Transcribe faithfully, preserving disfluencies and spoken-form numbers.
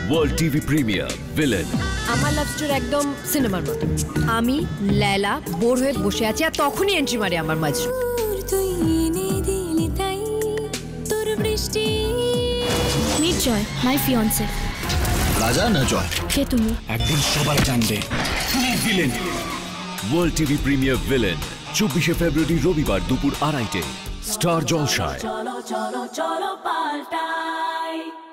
World TV premiere villain. আমার love story একদম সিনেমার মতো। আমি লেলা বোর হয়ে বসে আছি আর তখনই এন্ট্রি মারে আমার মাঝে। Meet Joy, my fiancee. Raja না জয়? কে তুমি? একদিন সবাই জানবে villain. World TV premiere villain চব্বিশে ফেব্রুয়ারি রবিবার দুপুর আড়াইটে স্টার জলসায়। চলো চলো চলো পাল্টাই।